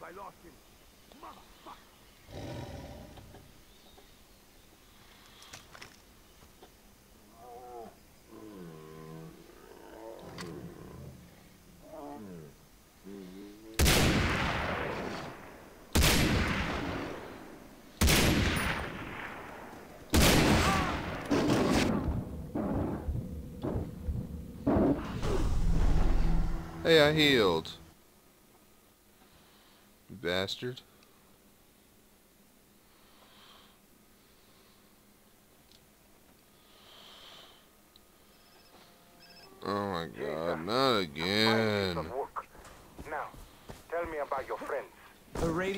I lost him. Motherfucker. Hey, I healed. You bastard. Oh my god, not again. Now, tell me about your friends. The radio.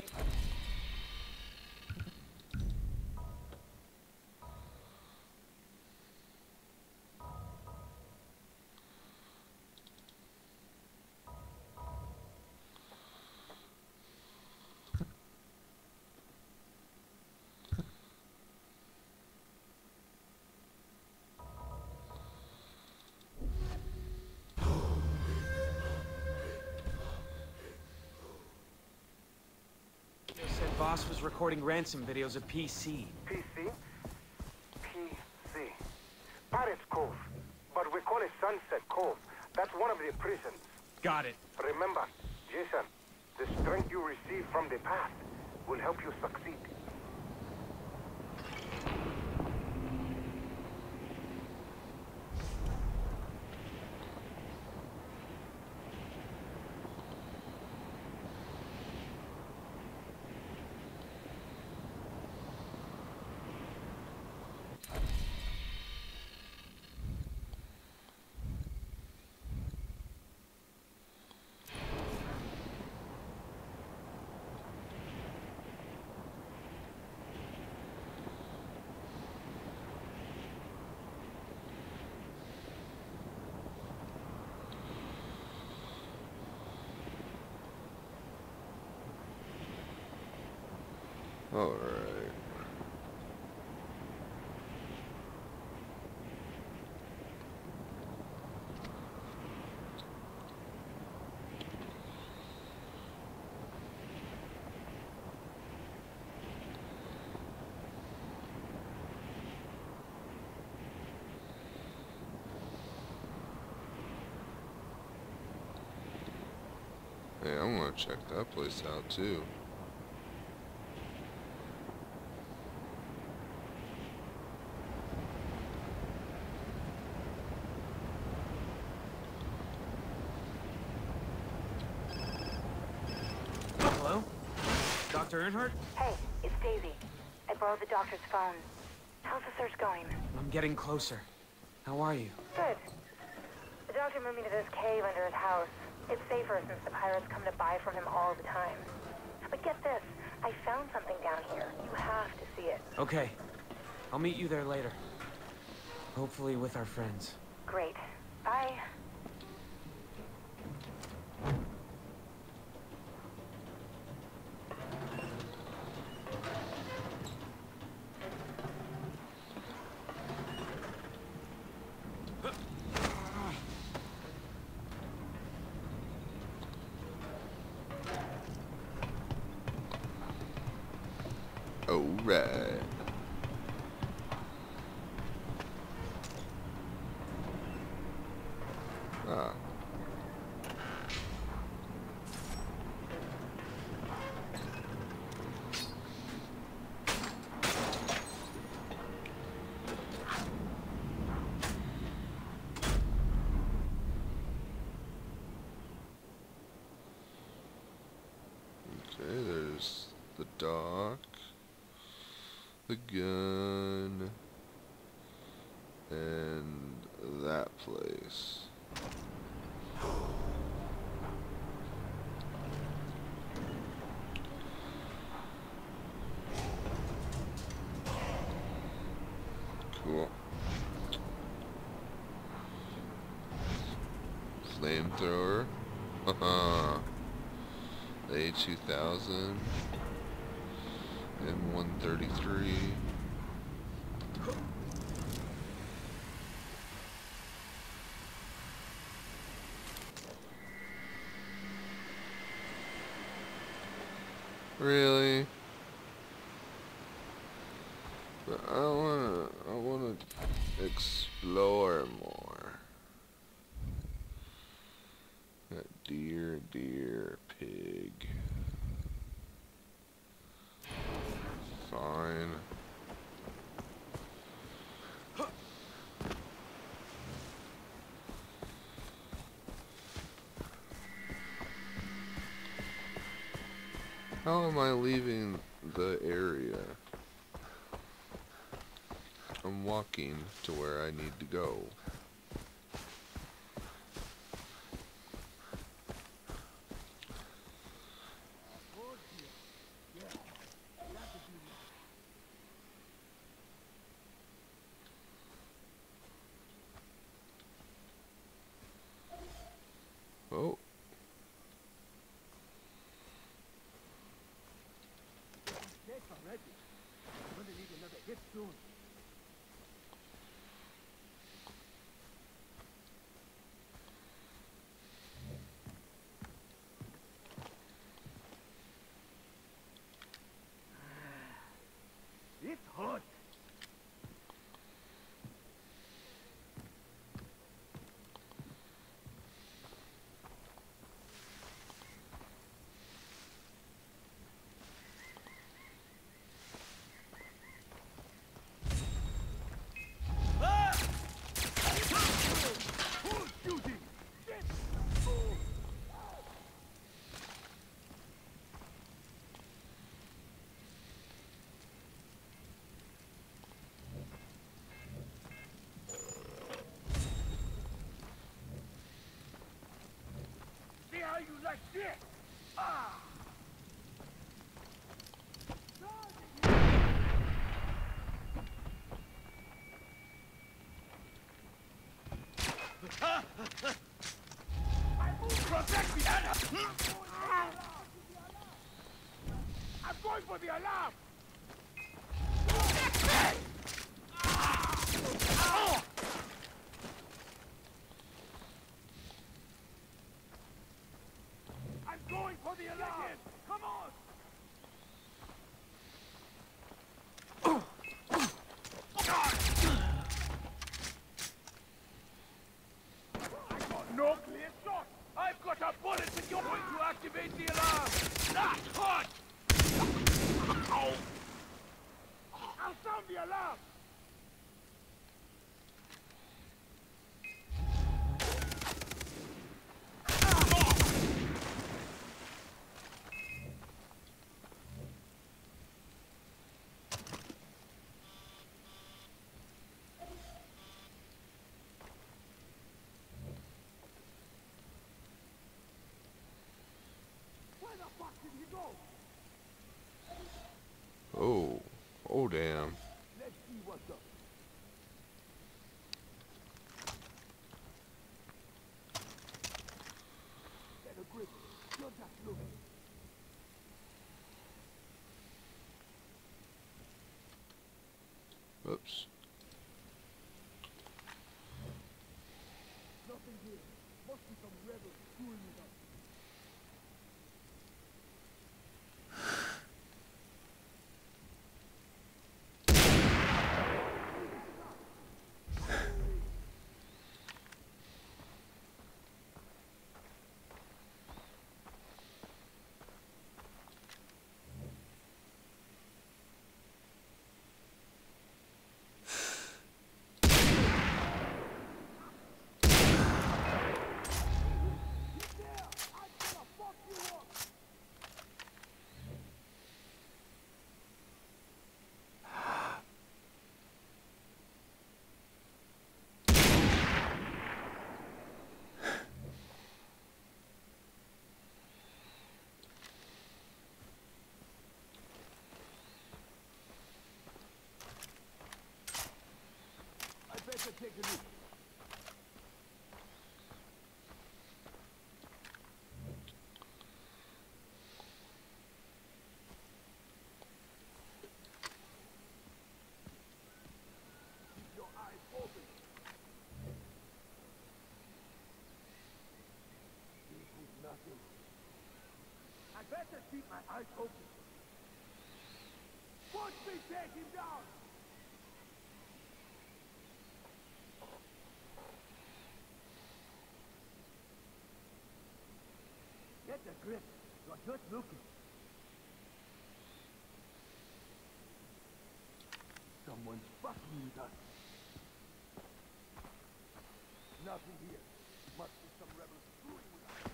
Said boss was recording ransom videos of PC. PC? PC. Pirates Cove. But we call it Sunset Cove. That's one of the prisons. Got it. Remember, Jason, the strength you receive from the past will help you succeed. Alright. Hey, I'm gonna check that place out too. Hello? Dr. Earnhardt? Hey, it's Daisy. I borrowed the doctor's phone. How's the search going? I'm getting closer. How are you? Good. The doctor moved me to this cave under his house. It's safer since the pirates come to buy from him all the time. But get this, I found something down here. You have to see it. Okay. I'll meet you there later. Hopefully with our friends. Great. Bye. Alright. Ah. Okay, there's the dock, the gun, and that place. Cool. Flamethrower. Haha. The A2000. M133. But I wanna explore more. That deer, pig. Fine. How am I leaving the area? I'm walking to where I need to go. Oh. It's hot. Who's shooting? See how you like this? Ah! I move protect the alarm! I'm going for the alarm! I'm going for the alarm! Come on! I got no clear shot! I've got a bullet and you're going to activate the alarm! That's hot! Ow! I'll sound the alarm! Where the fuck did he go? Oh. Oh damn. Let's see what's up. Get a grip. You're just looking. Oops. Nothing here. Must be some rebels screwing with us. Better take a look. Keep your eyes open. This is nothing. I better keep my eyes open. Watch me take him down! Chris, you're just looking. Someone's fucking with us. Nothing here. Must be some rebels screwing with us.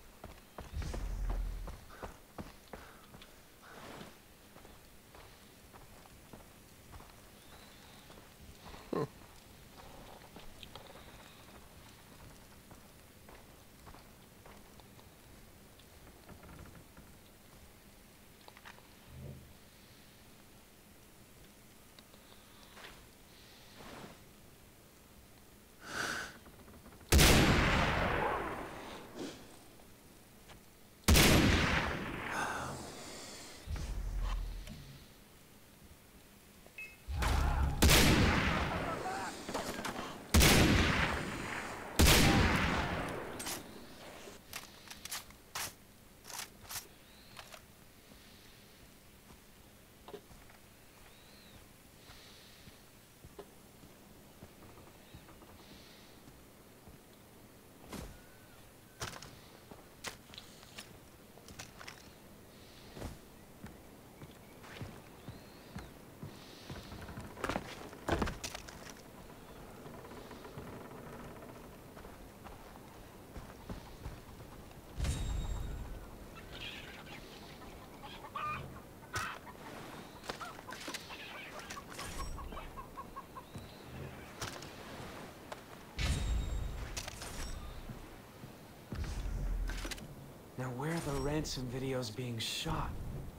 Now where are the ransom videos being shot?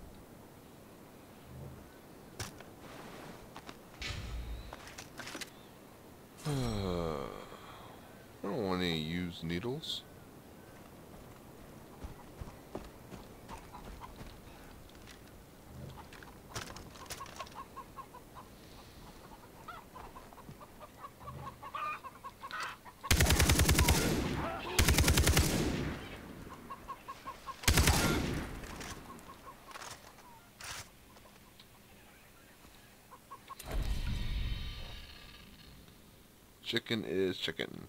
I don't want any used needles. Chicken is chicken.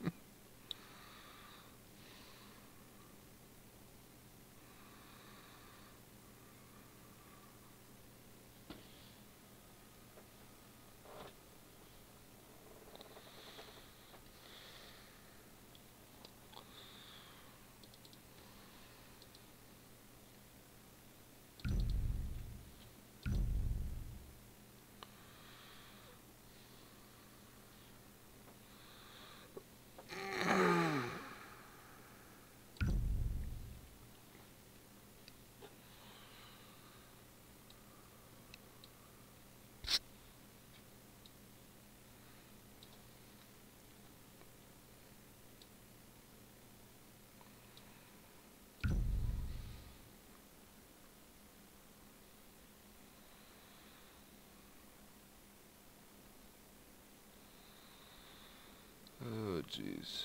Oh, jeez.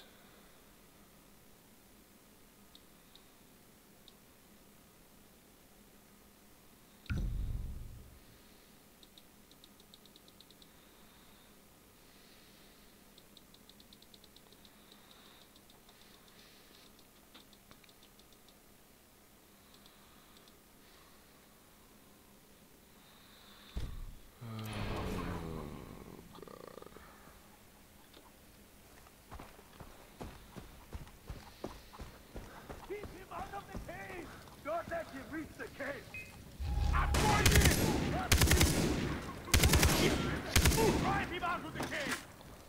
Keep him out of the cave! Don't let him reach the cave! I'm going in! Drive him out of the cave!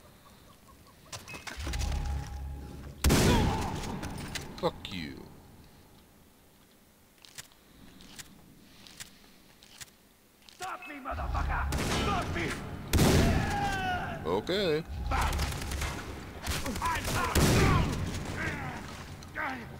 Fuck you. Stop me, motherfucker! Stop me! Okay. I'm out!